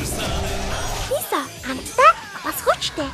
Лиса, амттай бас хүчтэй.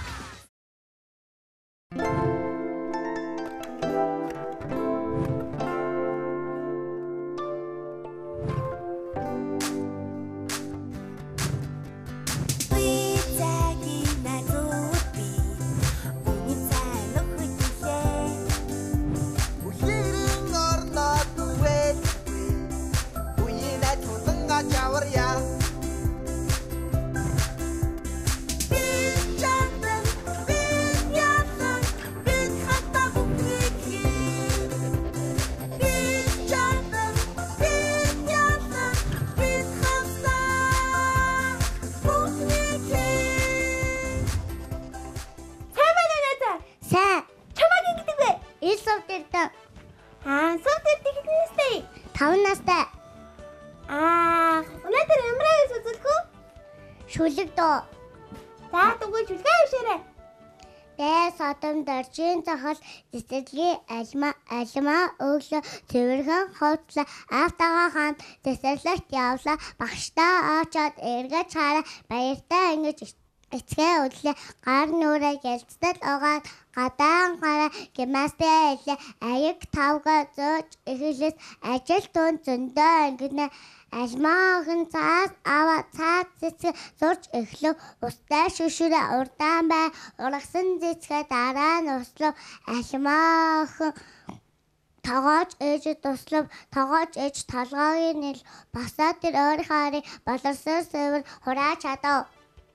Доржийн цохол цэцэрлэгийн алимаа өглөө цэвэрхэн хуудлаа автагаа хаан цэцэрлэгт явлаа багштаа очоод эргэж хараа баяртай ингэж эцгээ өдлөө гар нүрээ гэлцдэл угаад гадаан гараа гимнастик хэлээ аяг тавга зөөж эхлээс ажил түн зөндөө ингэнэ алимаахан цаас аваа цаад цэцэг зурж эхлэв устай шүшүрээ урдаан бай ургасан цэцгээ дараа нь услав алимаахан тогоож ээж туслав тогоож ээж толгойн нэл басаад тэр өөрийнхөө харийг боловсон сэвэр хураа чадав.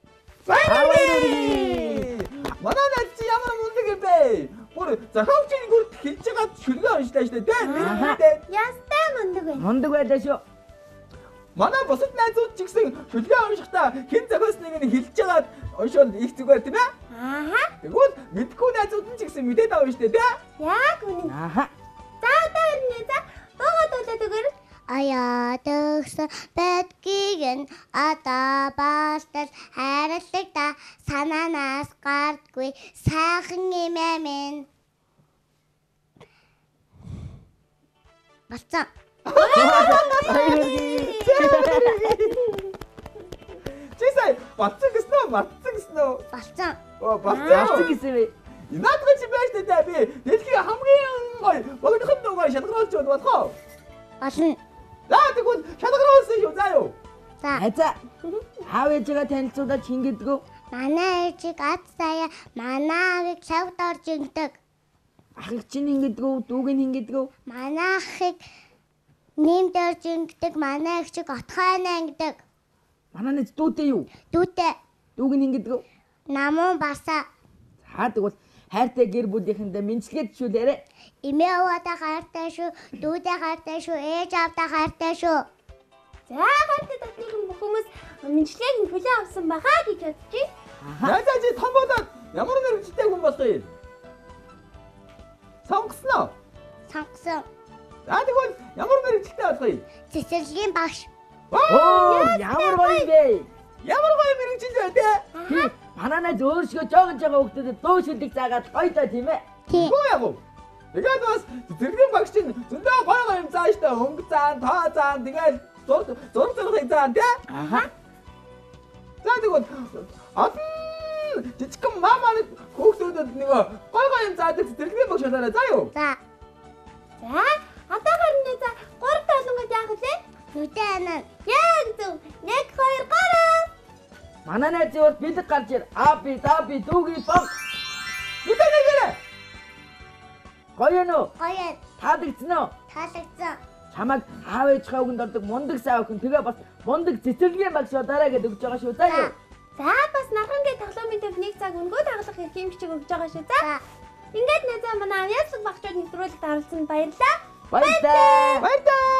Манай найз ямар мундаг юм бэ? Бүр зохиогчийн гүрд хэлж байгаа шүлгээ уншлаа шүү дээ. Ястай мундаг бай. Мундаг байлаа шүү. Манай бусад найзууд ч гэсэн шүлгээ уншихдаа хэн зохиосныг нь хэлж байгаад уншвал их зүгээр тийм ээ? Тэгвэл мэдгүй найзууд нь ч гэсэн мэдээд авна шүү дээ. Яг үнэн. За дээрнээ за дуугаад үлээд өгөр. Аяадагсан бэдгийгэн одоо балтал хайрлаг та санаанаас гардгүй сайхан имээ минь. Болцсон. Чисай болцсон гэсэн үү? Болцсон. Болцсон гэсэн үү? Наадах чи байж дээ би. Дэлхийн хамгийн гоё богдохын дугаар шалгаруулж болох уу? Болно. За тэгвэл шалгаруулсан шүү заа юу? За. Аав ээжигээ танилцуулаад хингэдэггүй. Манай ээжийг ад сая манай авыг шавд орж ингэдэг. Ахыг чинь хингэдэггүй, дүүг нь хингэдэггүй. Манай ахыг нэмд орж ингэдэг, манай эгчийг отхойноо ингэдэг. Манай нэз дүүтэй юу? Дүүтэй. Дүүг нь хингэдэггүй. Намун басаа. За тэгвэл хайртай гэр бүлийнхэндээ мэдлэгэд шүүлээрэ. Эмээ өвөдөө хайртай шүү, дүүдээ хайртай шүү, ээж аавдаа хайртай шүү. За хайртай татны хүмүүс мэдлэгийг нь хүлээн авсан бахаа гэж бодчих. Яа чи том болоод ямар мэрэгчтэй хүн болохыг сонгосноо? Сонгосон. За тэгвэл ямар мэрэгчтэй болохыг? Цэцэрлэгийн багш. Ямар гоё юм бэ? Ямар гоё мэрэгчл бай тээ? Манай найз өөрсгөө жоогж байгаа хүмүүсд дуу шилдэг заагаад гоё даа тийм ээ. Гүү яг уу. Тэгээд бас цэцэрлэгийн багш чинь зөндөө гоё юм зааш та өнгө заан, тоо заан тэгээд зургийг заан тээ? За тэгвэл жижигхэн маманы хүүхдүүдэд нөгөө гоё юм заадаг цэцэрлэгийн багш болоорой заа юу? За одоо харин за 3 толонгод яах вэ? Нүдэ анаа. Яг зөв. 1 2 3. Манай найзын урд бэлэг гарч ир. Аби даби дүүги бом. Нүдэ нэгээрээ. Гоё нөө. Гоё. Таалагдсан уу? Таалагдсан. Чамайг аав ээжийнхээ үгэнд ордог мундаг сав охин тэгээ бас мундаг цэцэрлэгийн багш удаарай гэж өгч байгаа шүү заа юу? За бас нархангийн тоглоомын төв нэг цаг өнгөө таглах их юм чиг өгч байгаа шүү за. Ингээд найзаа манай АВЪЯАСЛАГ багчууд нэвтрүүлэгт оролцсонд баярлалаа. Баярлалаа.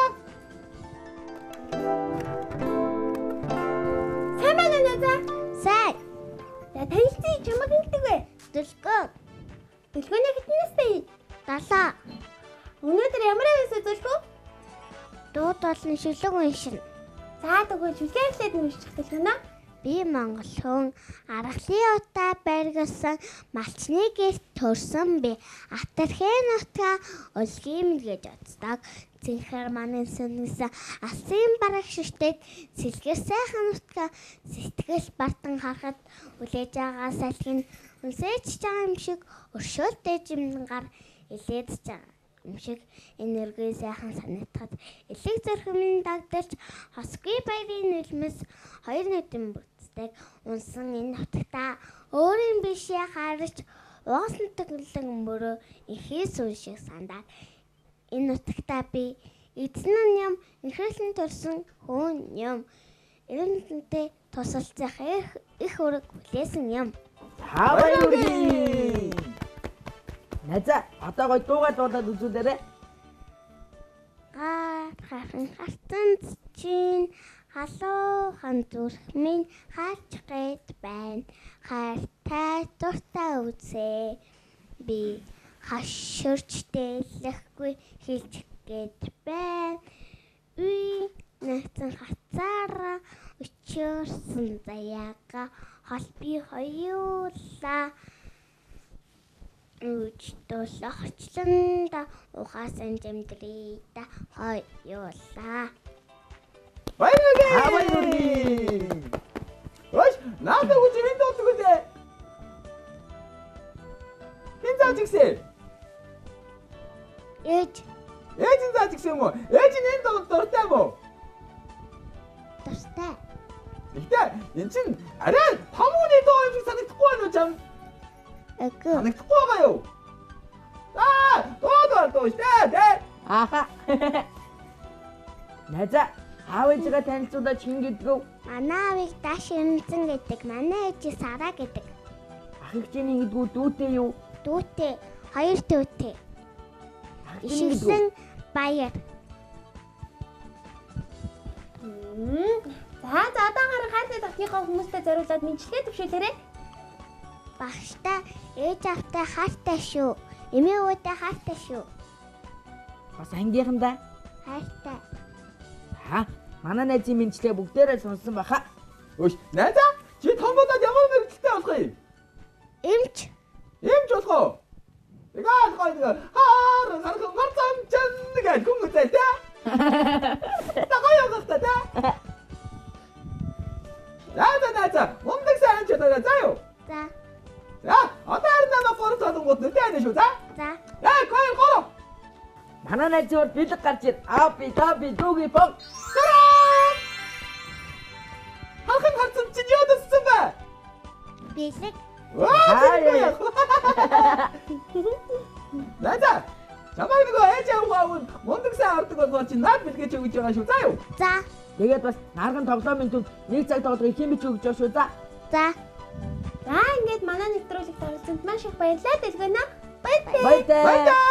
Сайн байна найзаа. Сайн. За танилцъя чамаг ингэдэг вэ? Дөлгөө. Дөлгөөний хэдэн настай? 7. Өнөөдөр ямар авьяасаа дөлгөө? Дууд болон шүлэг уншина. За тэгвэл шүлгээ эхлээд уншчих дөлгөнө. Би Монгол хүн аргалын утаа барьгасан малчны гэрт төрсөн би атархын нутгаа өлгийм гэж боддог. Зинхэр манай сүнээс алсын барагшигчдыг сэлгэр сайхан нутгаа сэтгэл бартан харахад үлээж байгаа салхин үнсэж байгаа юм шиг өршөөлтэй жимнгаар илээд байгаа юм шиг энерги сайхан санагдахад элэг зөрхөмний дагдалж хосгүй баярын нөлмөс хоёр нүдэн бүтдэг унсан энэ нутагта өөрийн бишээ харж уусан төглөн мөрөө ихээс үн шиг сандаад энэ нутагта би эзэн юм инхрэлийн төрсөн хүн юм эрдэнэтэй тусалцах их өрг хүлээсэн юм. Хаваа. Наза одоогой дуугаад болоод үзүүлээрэ. Хартан чин халуухан зүрхмийн хаач гээд байна. Хайртай дуртай үзээ. Би хаширч дэлэхгүй хэлж гээд байна. Үе нэгэн хацаараа өчөрсөн заяага хол би хоёулаа Үчтөлөгчлөндө ухаасан жимдрийда хоёулаа. Баярлалаа. Ой, надад үгүй юм дутгуулээ. Хин зааж гисэн? Ээж зааж гисэн юм уу? Ээж энэ дуртай мó? Дуртай. Ихтэй эн чин арай томооны доо юм шиг санагдахгүй байна уу чам? Эгэ. Санагдахгүй байгаа юу? Доо штэ. Аха. Наза аав ээжигээ танилцуулаад чин гэдгөө. Манай аавыг дааш юмцэн гэдэг. Манай ээж Сара гэдэг. Ах эгчийн гэдгүү дүүтэй юу? Дүүтэй. Хоёр дүүтэй. Ишгсэн баяр. За одоогоор хайртай татныхаа хүмүүстэй зориулаад мэдлэгээ төвшүүлээрэй. Багштай ээж автай хайртай шүү. Эмээ өвөтэй хайртай шүү. Бас ангийнхандаа. Хайртай. Манай найзын мэдлэгээ бүгдээрээ сонссон баха. Өш, найзаа чи том болоод ямар мэрэгчлээ болох юм? Эмч болох уу? Эгаа хархан марцан чан гэж хүн үзээ тэ. Тагоёо гахта тэ. Найзаа, мундаг сайн ч удаа заяа. За. Одоо харна форт одонгууд нүдэн шүү за. За. Гоо. Манай найзууд бэлэг гарч ир. Би дүүгийн бог. Хархан харцсан чинь юу дэссэн бэ? Бэлэг. Найзаа, чамайг нөгөө ээж аваа мундаг сайн ордог болгоо чи наад бэлгэж өгч байгаа шүү заа юу? За. Тэгээд бас нарган тоглоомын төв нэг цаг тоглох хэмэж өгч байгаа шүү за. За. За ингээд манай нэвтрүүлэг тоглолцоонд маш их баярлалаа дэлгэнэ. Баярлалаа.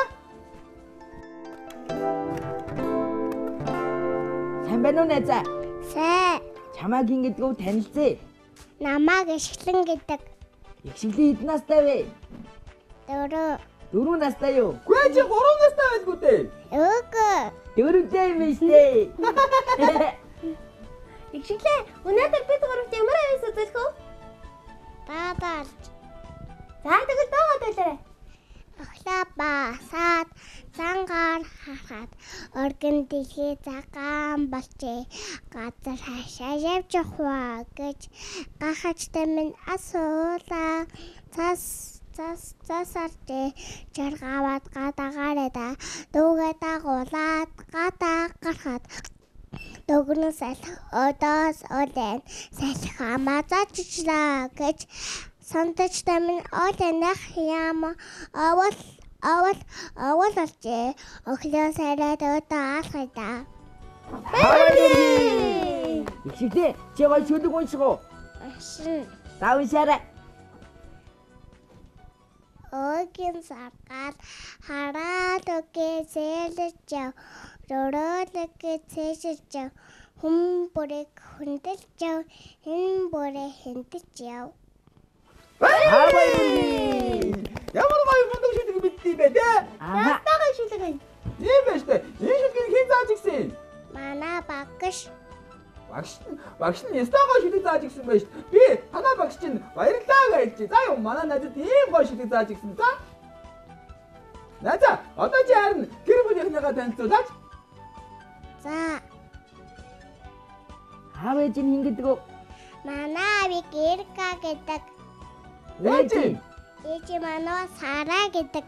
Сайн байна уу найзаа? Сэ. Чамайг ингэдгүү танилцъя. Намааг Ишглэн гэдэг. Ишглэн хэдэн настай вэ? 4. 4 настай юу? Гүй чи 3 настай байлгүй дээ. Үгүй. 4-тэй юм штэ. Ишглээ өнөөдөр бид гуравт ямар авис үзүүлэх вэ? Баадалж. За тэгэл дуугаад байлаа. Охлабасаад цангаар харахад оргин дэлхий цагаан болчээ. Газар хашаа явж яваа гэж гахажтай минь асуулаа. Цасарчээ жаргаваад гадагаараа дүүгээ дагуулаад гадаа гарахад дөгнө салх одоос олен салх амазаачлаа гэж сандачтай минь олонх яма авал олжээ өглөө сараад өдөө алхайда. Ишглээ чи гой шүлэг унших уу? За уншаарай. Огийн саргаад хараад үгээ зээлж яв. Роролог цэжж яв. Хүм бүрэг хүндэлж яв. Хэн бүрээ хэнтэж яв. Ямар гоё мундаг шүлэг мэдтий бэ те? Ястагаа шүлэг байна. Тийм байж тээ. Энэ шүлгийг хэн зааж гисэн? Манай багш. Багш нь ястагаа шүлэг зааж гисэн байж. Би танаа багш чинь баярлалаа гэж. За юу манай надад ийм гоё шүлэг зааж гисэн за. Найзаа, одоо чи харин гэр бүлийнхнийгаа танилцуулаач. За. Аав ээж нь хин гэдэг үү? Манай аавыг Эрка гэдэг. Ээж нь. Ээж манай Сара гэдэг.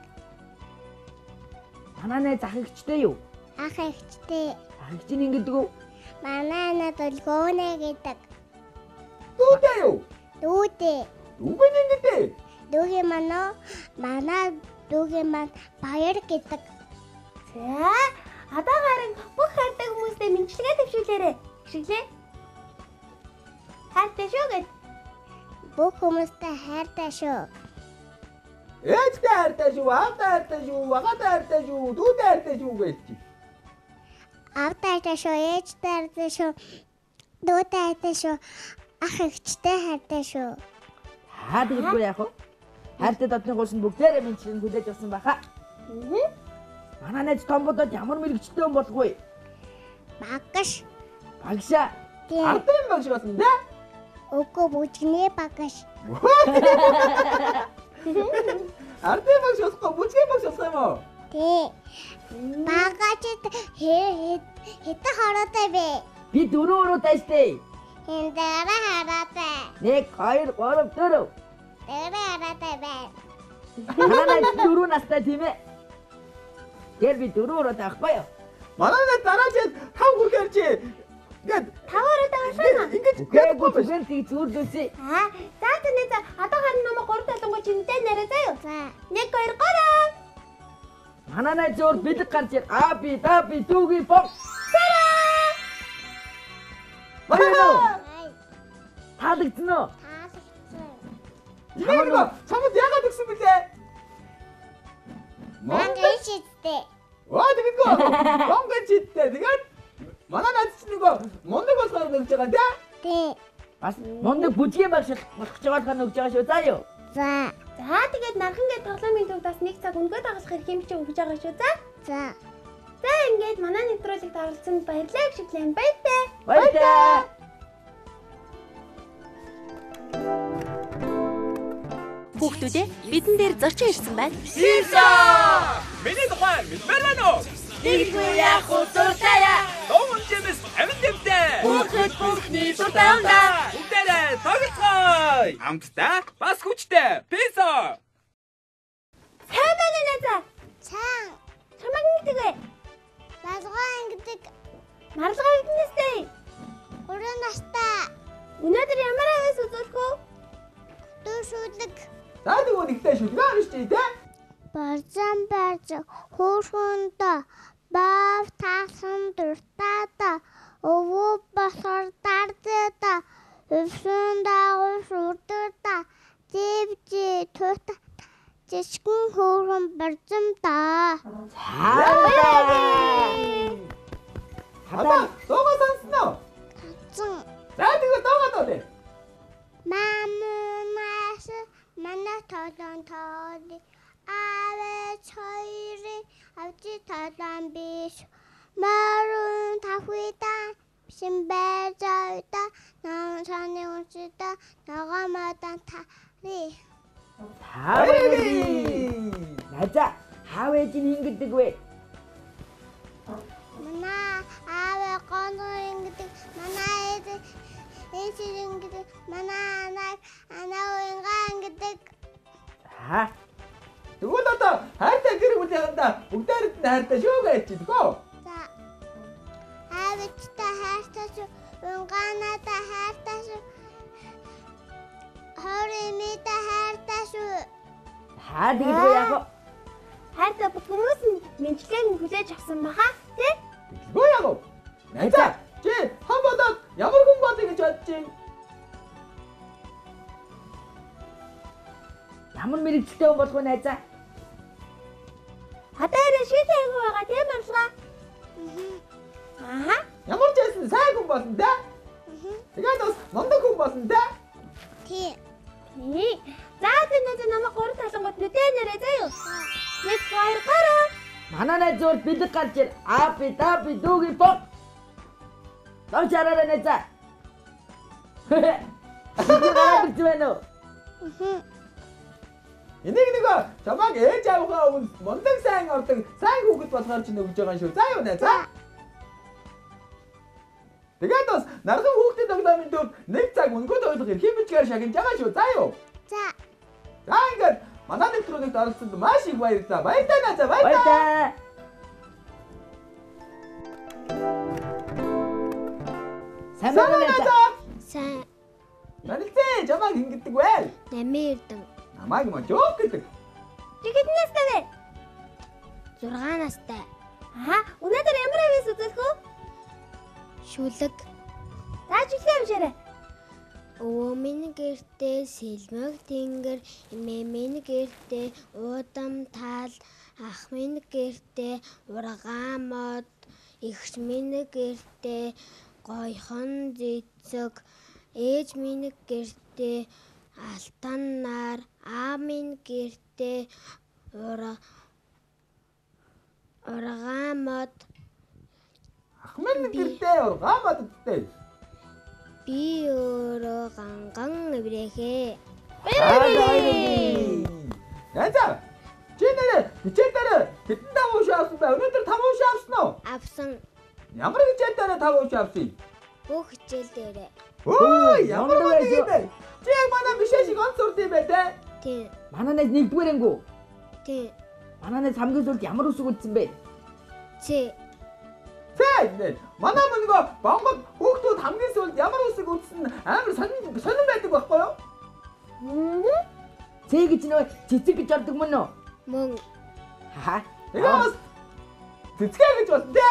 Манай найз ах эгчтэй юу? Ах эгчтэй. Ах эгч нь хин гэдэг үү? Манай анаа Дулгөөнэ гэдэг. Дүүдээ юу? Дүүдээ. Дүүгэн ингэдэй. Дүүгийн манай дүүгийн маань Баяр гэдэг. За, одоо харин бүх хайртай хүмүүстэй мэдлэгээ төвшүүлээрэй. Гişглээ. Хайртай шүү гэд. Бүх хүмүүстэй хайртай шүү. Ээжтэй хайртай шүү, аавтай хайртай шүү, ахтай хайртай шүү, дүүдээ хайртай шүү гэж. Аавтай хайртай шүү, ээжтэй хайртай шүү. Дүүтэй хайртай шүү. Ах эгчтэй хайртай шүү. Тэгдэггүй яах вэ? Хайртай дотны гуйсанд бүгдээрээ мэдлэг хүлээж авсан баха. Манай найз том бодоод ямар мэрэгчтэй юм болох вэ? Багш. Багшаа. Ардын багш болсон дээ. Үгүй бүжгний багш. Ардын багш болохгүй бүжгийн багш болох юм уу? Тий. Багажид хэдэн хороотой бэ? Би 4 өрөөтэй штэ. Энд дээр хараатай. 1 2 3 4. Дээр хараатай байна. Манай найз 4 настай тийм ээ. Гэр би 4 өрөөтэй ахгүй юу? Манай найз дараа жил 5 хүргээр чи ингээд 5 өрөөтэй машина. ингэж Үгүй зүгээр тийг зүүрлөөсэй. За тэнэ одоо харин намайг 3 талангуй чинтэй нэрээ заяа. За. 1 2 3. Манай найз зөөр бэлэг гарч ир. Би дүүгийн бом. Баярлалаа. Таалагдсан уу? Таалагдсан. Нөгөө чамд яагаад өгсөн бэлээ? Мангай шидтэй. Тэгдэггүй. Монгол чидтэй. Тэгээд манай найз чинь нөгөө мундаг болохоор өгч байгаа тий? Тий. Бас мундаг бүжгийн багш болох ч байгаа өгж байгаа шүү. За юу? За. За тэгээд нархангээ тоглоомын төвд бас 1 цаг өнгөө дагалах хэрэг юм чи өгж байгаа шүү. За. За ингээд манай нэвтрүүлэгт оролцсонд баярлалаа гişглээ. Баяртай. Баярлалаа. Хүүхдүүдээ бидэн дээр зорчин ирсэн байна. Сирса! Миний тухай мэдмэлэн үү? Тэггүй яах вэ дуртая? Номон чимэс амин дэвтэй. Хүүхэд бүхний дуртаанда. Бүгдээрээ тоглоцгоё. Амттай бас хүчтэй. Писа! Сайн байна нэ. Цаан. Чамаг ингэдэг вэ? Малгай ингэдэг. Марлага ингэнэстэй. 3 настай. Өнөөдөр ямар аваас үзүүлэх үү? Дүүшүүлэг. За тэгвэл ихтэй шүлгээ орно шүү дээ. Барзан хөөрхөндө бав таасан дуртаада өвөө босор дардада өвсөн дагуус үрдэрда зэвжи тута жишгэн хөөрхөн барзамда. Хата дуугаа сонсноо. Цэн За тэгвэл дуугаа дуулъя. мамаас манай тоолон тоoli авэ чойри авчи тоолон биш марун тавхидан симбэжайда нан чаны уншида ногомодан тари. Найзаа хаав ээж нь хин гэдэг вэ? Манай авэ гонор ингэдэг манай ээж ингэдэг манай анаа ингэдэг. Тэгвэл одоо хайртай гэр бүл яханда бүгдээрээ хайртай шүү гэж хэлдэг. За. Авчтай хайртай шүү. Унгаанаатай хайртай шүү. Хоримитай хайртай шүү. Тэгдэггүй яах вэ? Хайртай бүх хүмүүс нь мэдлэгийг хүлээж авсан баха. Тэ? Тэггүй яах вэ? Найзаа чи хан болоод ямар хүн болъё гэж бодож байна? Ямар мэрэгчлээ хүн болох вэ найзаа? Хатаараа шийдэх байгаа тийм амсгаа. Ямар ч байсан сайн хүн болно да? Тэгээд бас мундаг хүн болно да? Тий. За тэнэ намайг 3 талангууд нүдэн нэрээ заяа. 1 2 3. Манай найз зөөр бэлэг гарч ир. Би дүүгийн бом. Тавчаараа найзаа. Гараад ирж байна уу? Энийг нөгөө чамайг ээж аавгаа өвн мундаг сайн ордог сайн хүүхэд болохоор ч нөгөж байгаа юм шүү. За юу найзаа? Тэгээд бас нарган хүүхдэд тоглоомын төвд 1 цаг өнгөө тоглох эрхийн бичгээр шагнаж байгаа шүү. За юу? За. За ингээд манай нэвтрүүлэгт оролцсонд маш их баярлалаа. Баярлалаа Наза. Баярлалаа. Баярлалаа. Сайн байна. Сайн. Нарилцээ жамаг ингэдэг байл. 8 эрдэн. Намайг мөн жоок гэдэг. Чи хэдэн настай вэ? 6 настай. Өнөөдөр ямар авьяас үзүүлэх үү? Шүлэг. Зааж ихлээ амшаарай. Өвөө минь гэртээ сэлмэг тэнгэр, эмээ минь гэртээ уудам тал, ах минь гэртээ ургаан мод, эгч минь гэртээ гойхон зэцэг, ээж минь гэртээ алтан нар, аав минь гэртээ ургаан мод. Ах минь гэртээ ургаан модтой. Би өөрөө ганган өврөхээ. Янзаа. Чи нэр хичээлдээ хэдэн тавуу шавсан бэ? Өнөөдөр тавуу шавсан уу? Авсан Ямар хичээлдээ тавуу шавсан? бүх хичээл дээрээ. Өө, ямар байдаг юм бэ? Чи яг манай бишээ шиг онц сурд юм бэ те? Тийм. Мананаас нэгдүгээр ангүү. Тийм. Мананаас хамгийн сүүлд ямар үсэг үлдсэн бэ? Чи Тэ, манай мөнгө бонгод хүүхдүүд хамгийн сүүлд ямар үсэг үлдсэн амар сонирн байдаг байхгүй юу? Цэг гэж нөө цэцэг гэж ордог мөн үү? мөн Хаа. Тэгээ бас цэцгээ гэж болсон те?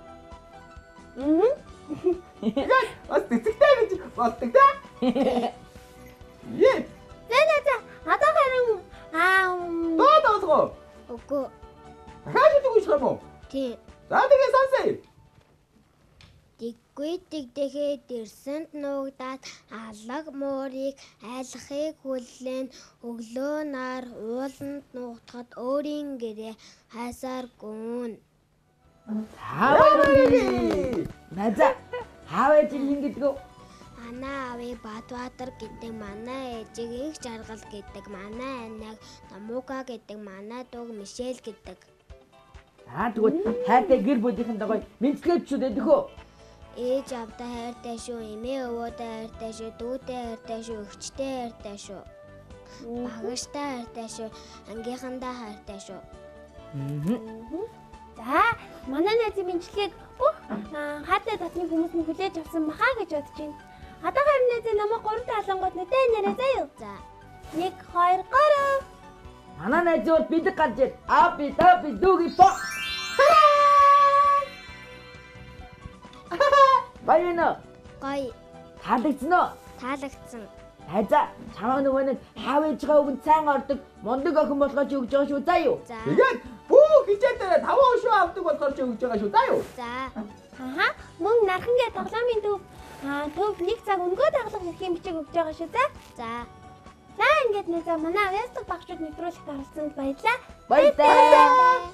Тэгээ бас цэцэгтэй гэж болдог те? Е. За. Одоо харин Тоосгоо. үгүй. Дахиад үгүйх юм уу? Тийм. За тэгээ сонсъё. Диггүй дигдэхээ дэрсэнд нуугдаад алаг муурыг айлахыг хүлээн өглөө нар ууланд нуугдахад өөрийн гэрээ хайсаар гүн. Наза. Хаавэ чи хин гэдэг үү? Манай аавыг Бадбаатар гэдэг, манай ээжийг их жаргал гэдэг, манай аниг Намууга гэдэг, манай дүүг Мишель гэдэг. Тэгвэл хайртай гэр бүлийнхэн дагой мэдгэлчүүд байдаг үү? Ээж авдаа хайртай шүү, эмээ өвөөдөө хайртай шүү, дүүтэй хайртай шүү, эгчтэй хайртай шүү. Багштай хайртай шүү, ангийнхандаа хайртай шүү. За, манай найзын мэдлэгийг бүх хаатай татны хүмүүс нь хүлээж авсан бахаа гэж бодож байна. Одоо харин найзын намайг 3 талангууд нүдэн нэрээ заяа. За. 1 2 3. Манай найз бол бидэг гарч ир. Апи тапи дуги по. Баяна. Гой Таалагдсан уу? таалагдсан. Хайза, чамаа нөгөө нэг хаавыжгаа өгөн цайн ордог мундаг охин болгож өгч байгаа шүү заа юу? За. Тэгээд бүх хичээлдээ тавуу шүү авдаг болохоор ч өгж байгаа шүү даа юу? За. Мөн нархангээ тоглоомын төв 1 цаг өнгөө даглах эрхийн бичиг өгч байгаа шүү за. За. За ингээд найзаа манай авьяаслаг багчууд нэвтрүүлэгт оролцсонд баярлалаа. Баярлалаа.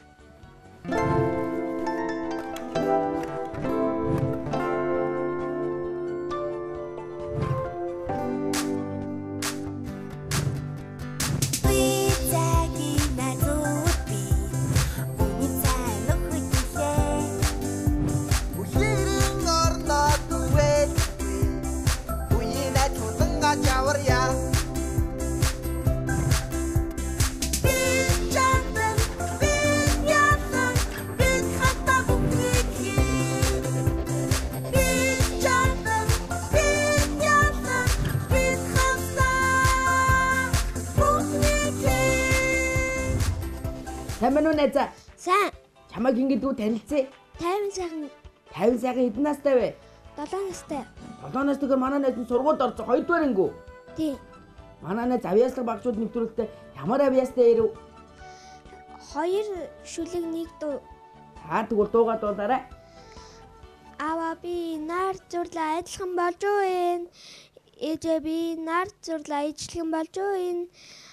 Тэмэнүү найзаа. Сайн. Чамайг ингэдэггүй танилцъя. 50 сайхан 50 сайхан хэдэн настай вэ? 7 настай. 7 настайгаар манай найз нь сургуульд орсон 2 дугаар ангүү. Тийм. Манай найз авьяаслаг багчууд нэвтрүүлэлтэд ямар авьяастай ирв? 2 шүлэг 1 дуу. Тэгвэл дуугаа дуулаарай. Аваа би нар зурлаа адилхан болж байна. Ээжээ би нар зурлаа ижлэгэн болж байна.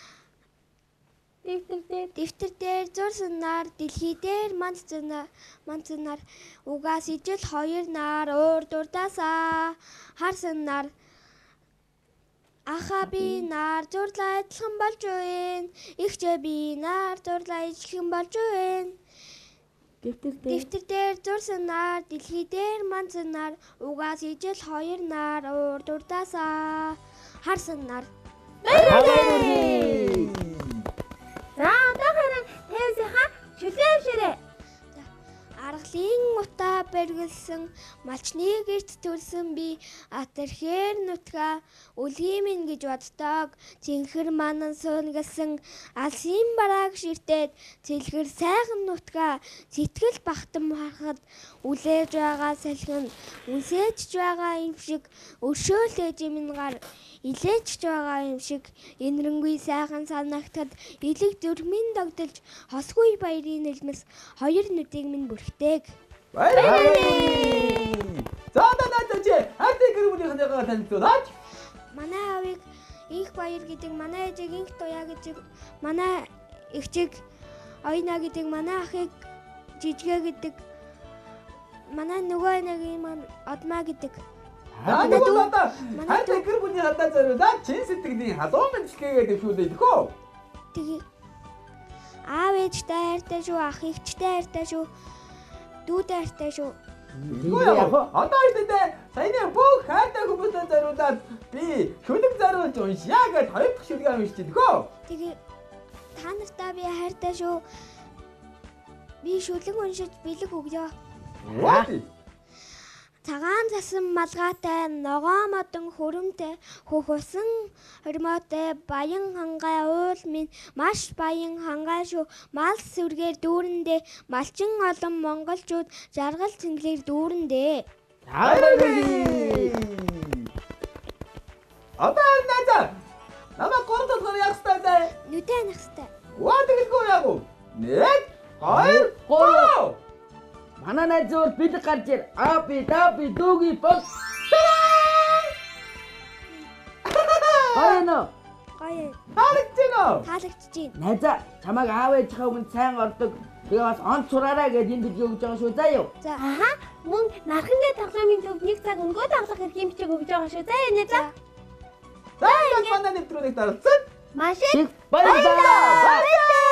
Дэвтэр дээр зурсан нар дэлхий дээр манц нар угаас ижил 2 нар урд урдаасаа харсан нар аха би нар зурлаа адилхан болж байна. Ихчээ би нар зурлаа ижлэгэн болж байна. Дэвтэр дээр зурсан нар, дэлхий дээр манцсан нар, угаас ижил 2 нар, урд урдаасаа харсан нар. За одоохоро тавьсаха шүлээвшээрээ. Аргалын утаа бэргэлсэн малчны гэрт төрсөн би атэрхээр нутгаа үлгий минь гэж боддог. Цэнхэр манан суулгасан алсын барааг ширтээд цэлхэр сайхан нутгаа сэтгэл бахтан харахад үлээж байгаа салхин үнсээч байгаа юм шиг өршөөлөө жимнгаар илээч байгаа юм шиг энэрэнгүй сайхан санагтад элэг зүрхмийн догдолж хосгүй баярын нэлмэс 2 нүдийг минь бүрхтэйг. Баярлалаа. За надад чи хатыг гэрүүнийхнээгээ танилцуулаач. Манай аавыг инх баяр гэдэг, манай ээжийг инх туяа гэдэг, манай эгчийг ойна гэдэг, манай ахыг жижигэ гэдэг, манай нөгөө нэгийн маань одмаа гэдэг. Хатыг гэр бүлийн хатаа зориулаад чин сэтгэлийн халуун мэдлэгээ дэвшүүлээ тэхөө. Тэгээ аав ээжтэй хайртай шүү, ах эгчтэй хайртай шүү, дүүдээ хайртай шүү. Одоо ихтэй саяны бүх хайртай хүмүүстэй зориулаад би шүлэг зориулж уншаа гэж 2 дахь шүлгээ уншиж тэхөө. Тэгээ та нартаа би хайртай шүү. Би шүлэг уншиж бэлэг өгье. Цагаан засан малгайтай, ногоон модон хөрөмтэй, хөх усан хормоотой, баян хангай уул минь маш баян хангай шүү. Мал сүргээр дүүрэндээ, малчин олон монголчууд жаргал цэнгэлээр дүүрэндээ. Одоо надаа намайг 3 толгоор яах ёстой вэ? Нүдэ анах ёстой. Waa тэгэлгүй яах вэ? 1 2 3 Манай найз зөв бэлэг гарч ир. Апи дапи дүүги бог. Баяно. Гоё. Таалагдчихэв. Таалагдчихэв. Найзаа чамайг аав ээжийнхээ өмнө сайн ордог. Тэгээ бас онц сураарай гэдээ энд хэлж өгч байгаа шүү заа юу. За аха мөн нархангийн тоглоомын төв 1 цаг өнгөө давлах хэрэг бичиг өгж байгаа шүү. За энэ за. За ингээд манай нэвтрүүлэг даралцсан. Маш их баярлалаа.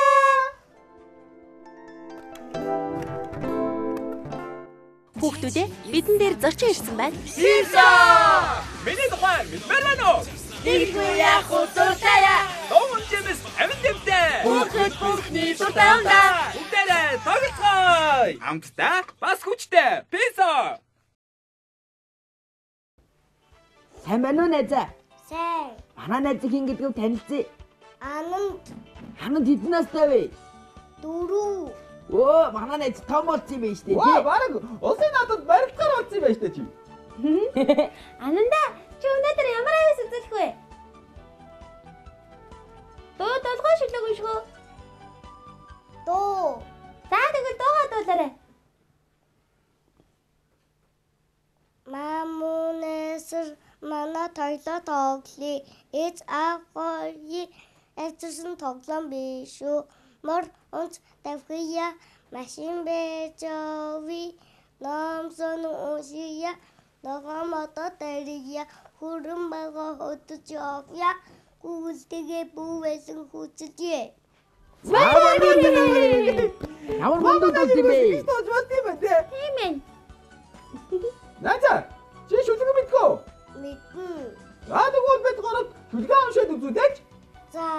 Хүүхдүүдээ бидэн дээр зорчин ирсэн байна. Ирсэн! Миний тухай мэдмээр байна уу? Нэггүй яах вэ дуртая? Догон жимс амин дэвтэй. Хүүхэд бүхний дуртаанда. Бүгдээрээ тоглоцгоё. Амттай бас хүчтэй. Писа. Сайн байна уу найзаа? Сайн. Манай найз хин гэдгийг танилцъя. Ананд Хэдэн настай вэ? 4. Оо, манай найз том болсон юм байна шүү дээ. Waa бараг улсын надад барилгаар болсон юм байна шүү дээ чи. Ананда чи өнөөдөр ямар авис үзүүлэх вэ? Дуу толгой шүлэг унших. Дуу. За тэгвэл дуугаа дуулаарай. Мамунэсэр манай тоглоо тоглоё. Эц агоёи эцсэн тоглоом биш үү? Мор онц тавхия машин бэжови номсон усия ногомото тэрия хүрэн байгаа хөдөж явъя. Гүйлтэйгээ бүвэсэн хүчтэй. Ямар мундаг бол тийм бэ? Тийм ээ. Найзаа чи шүлэг мэдгүй. Мэдэн. Тэгвэл бид гурав шүлгээ уншаад үзүүлээч. За.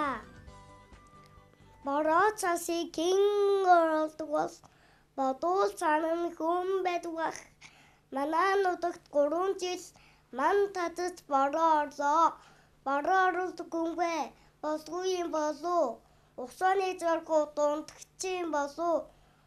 Бороо цасыг хэн оролдог бол бодвол цаана хүн байдаг. Манай нутагт 3 жил ман татад бороо орлоо. Бороо оруулдаг хүнгүй болгүй юм болов. Усаны зоргоо дундагчин болов.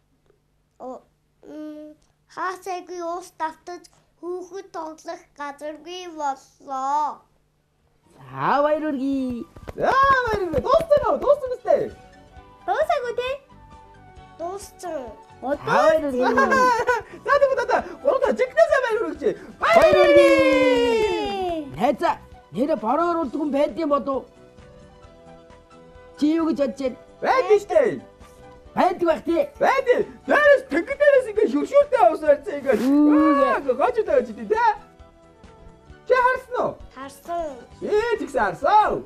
Хаасайгүй ус давтаж хүүхэд тоглох газаргүй боллоо. Баярлалаа. За баярлалаа. Дууссан үстэй. Дуусаагүй тий? Дууссан. Баярлалаа. За тэгвэл гурав жигнэсээ баярлуулж. Баярлалаа. Найзаа нэрэ бороо оруулдаг хүн байдсан болов? Чи юу гэж бодож байна? Байдаг штэ. Байдаг бах тий. Байдаг. Дээрээс тэнгэрээс ингээ шүршүүртэй авсаарцсан ингээ. Гаж удаа чи тий. Чи харсан уу? Харсан. Тэгсэн харсан.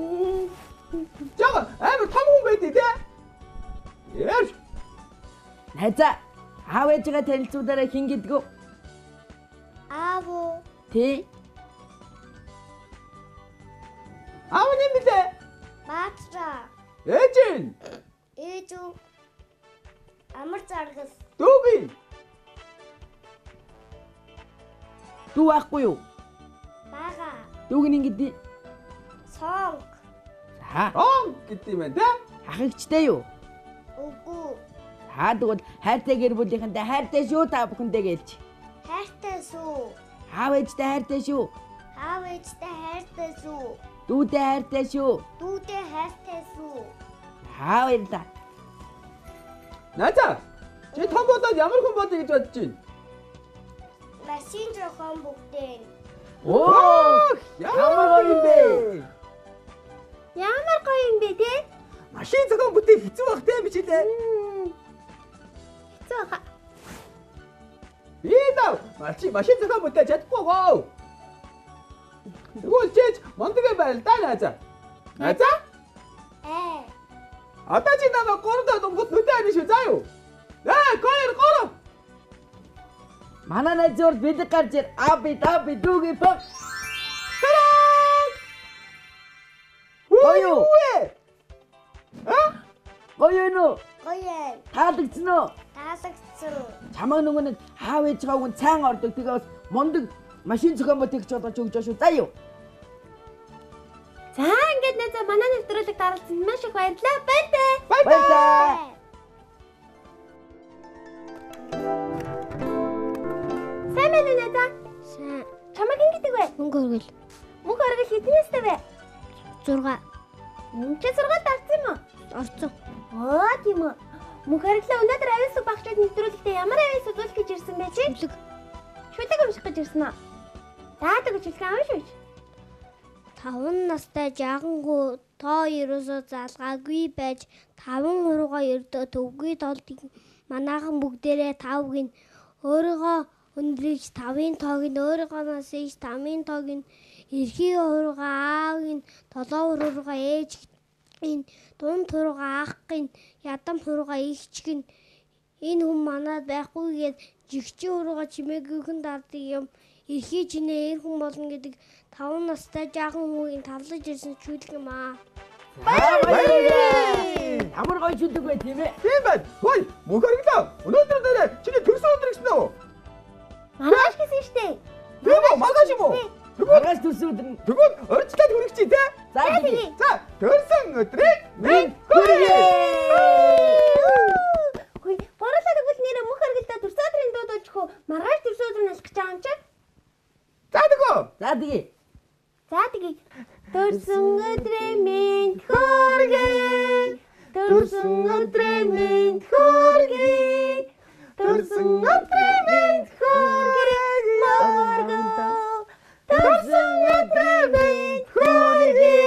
Жага амар том хүн байдیں۔ Тий. Яаш. Найзаа аав ээжигээ танилцуулаарай хэн гэдэг вэ? Аав уу? Тий. Аав нь билээ. Баатра. Ээж нь. Ээж үү? Амар заргас. Дүүгийн. Дүү ахгүй юу? Бага. Дүүг нь ингэдэг. Сонг. За. Гэдэг юм байна те. Ахигчтай юу? Үгүй. Тэгвэл хайртай гэр бүлийнхэнтэй хайртай шүү та бүхэндээ гэлж. Хайртай шүү. Аав ээжтэй хайртай шүү. Аав ээжтэй хайртай шүү. Дүүдээ хайртай шүү. Дүүдээ хайртай шүү. Баярлалаа. Найзаа. Чи том болоод ямар хүн болъё гэж бодож байна? Машин зохион бүгдээ. Оо! Ямар гоё юм бэ? Ямар гоё юм бэ те? Машин зохион бүтээх хэцүү байх те биш үлээ. Хэцүү хаа. Би даа машин зохион бүтээж чадахгүй гоо. Тэгвэл чиж мондөг байл да найзаа. Найзаа? Одоо чи намайг 3 дахь дунгууд нүдэ харин шүү заа юу? Гоор. Манай найзуур бэлэг гарч ир. Аби дүүгийн пок. Гоё. Гоё нөө. Гоё. Таалагдсан уу? Таалагдсан. Чамаа нөгөө нэг аав ээжгаа өгөн цаан ордог. Тэгээ бас мондөг машин зохион бүтээгч болж өгч шүү заа юу? За ингээд найзаа манай нэвтрүүлэг даралцсан маш их баярлалаа. Баяртай. Баярлалаа. Сайн байна уу найзаа? Сайн. Чамайг хэн гэдэг вэ? Мөнгө өргөл. Мөнх оргил хэднээстэй вэ? 6 Чи сургуульд орсон юм уу? орцсон. Тийм үү. Мөнх оргилаа өнөөдөр авиасаг багчид нэвтрүүлэгтээ ямар авиас үзүүлэх гэж ирсэн бэ чи? Шүлэг. Шүлэг өмсөх гэж ирсэн үү? За тэгвэл шүлэг амш. 5 настай жаагангуу тоо ерөөсөө залгаагүй байж 5 уруугаа ердөө төвгүй толд манайхан бүгдээрээ 5-ыг өөрийгөө өндрийж 5-ын тоог нь өөрийгөөс ийж 5-ын тоог нь эрхийн уруугаа аавыг нь 7 уруугаа ээж нь дунд уруугаа ах нь ядам уруугаа ихчг нь энэ хүн манад байхгүйгээд жигчийн уруугаа чимээгүйхэн дардыг юм эрхий чинээ эр хүн болно гэдэг 5 настай жаахан хүүгийн тавлаж ирсэн шүлэг юм аа. Баярлалаа. Ямар гоё шүлэг бай тийм ээ. Тийм байна. Хөөе, мөнх оргилоо. Өнөөдөр нэрээ чиний төрсөн өдөр гэсэн үү? Маргааш гэсэн штэ. Тийм үү, маргааш юм уу? Маргааш төрсөн өдөр. Тэгвэл орчлаад хүрэх чи те. За тэгье. За, төрсөн өдрийг минь хүргэе. Хөөе, борлоо тэгвэл нэрээ мөнх оргилдоо төрсөн өдрийн дуудуулчих уу? Маргааш төрсөн өдөр нь алах гэж байгаа юм чи? За тэгөө. За тэгье. За тэгье. Төрсөн өдрийн минь хүргэе. Төрсөн өдрийн минь хүргэе. Төрсөн өдрийн минь хүргэе. Маргааш. Төрсөн өдрийн минь хүргэе.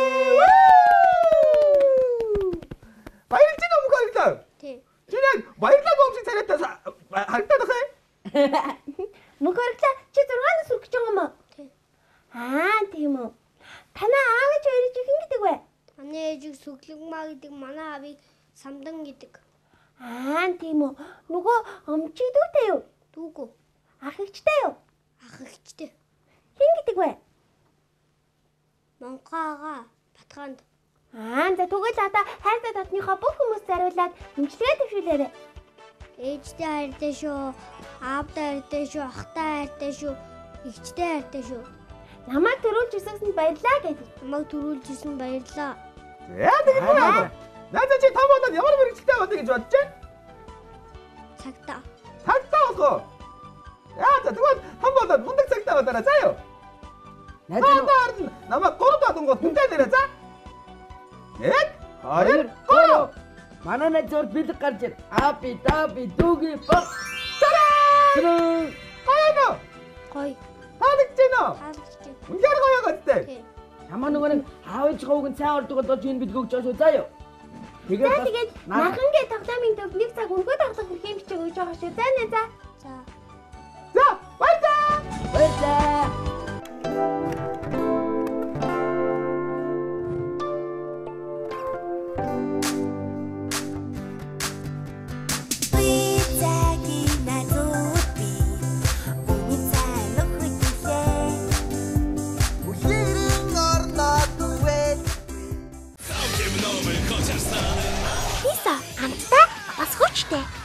Баярлж байна мөнх оргилоо. Тий. Чиний баярлалаа гомшиг царайтай харагдаад байна. Мөнх оргилоо чи 6-наас хүрэх гэж байгаа юм уу? Тий. Тийм үү. Танаа аав ээж хоёрыг хэн гэдэг вэ? Манай ээжийг сүглэгмаа гэдэг, манай аавыг самдан гэдэг. Тийм үү. Нөгөө өмчиг дүүтэй юу? Дүүгөө. Ах эгчтэй юу? Ах эгчтэй. Хэн гэдэг вэ? Монхоогоо Батханд. За тэгвэл одоо хайртай дотныхоо бүх хүмүүс зариулаад имчилгээ төвшүүлээрэй. Ээжтэй хайртай шүү. Аавтай хайртай шүү. Ахтай хайртай шүү. Эгчтэй хайртай шүү. Намайг төрүүлж өсгсөнд баярлалаа гэдэг. Намайг төрүүлж исэн баярлаа. Яа тэгвэл найзаа чи том болоод ямар мэрэгчлээ болно гэж бодож байна? Цагтаа. Цагтаа болох уу? Яа тэгвэл том болоод мундаг цагтаа болоорой заа юу? Найзаа намайг 3 дахь дунгууд нүдэ нэрээ заа. 1 2 3. Манай найзуур бэлэг гарч ир. Аби дүүгийн пок. Тараа! Гайно. Гой. Таалагдж байна уу? Таалагдж байна. Үнээр гоё гэдэг. Тий. Чамаа нөгөө нэг аав ээжгаа өгөн цаан ордог болж энэ бэлэг өгч шүү заа юу? Тэгээд нахангийн тоглоомын төв 1 цаг өнгөө тоглох хэрхэн бичиг өгж байгаа шүү. За нэ за. За, баярлалаа. Баярлалаа. We хүчтэй.